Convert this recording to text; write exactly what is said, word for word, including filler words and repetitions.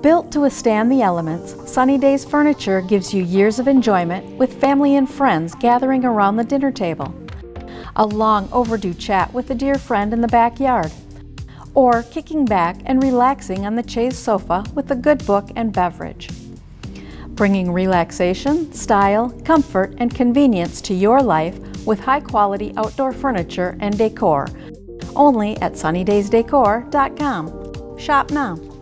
Built to withstand the elements, Sunnydaze furniture gives you years of enjoyment with family and friends gathering around the dinner table. A long overdue chat with a dear friend in the backyard. Or kicking back and relaxing on the chaise sofa with a good book and beverage. Bringing relaxation, style, comfort, and convenience to your life with high-quality outdoor furniture and decor. Only at sunnydaze decor dot com. Shop now.